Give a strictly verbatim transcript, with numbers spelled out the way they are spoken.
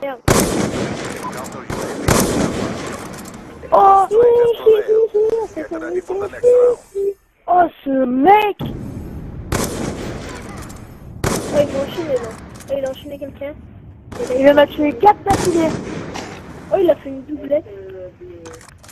merde. Oh, oh, ce mec. Oh, il m'a enchaîné là. Oh, il a enchaîné quelqu'un. il en a tué quatre d'affilée. Oh, il a fait une doublette.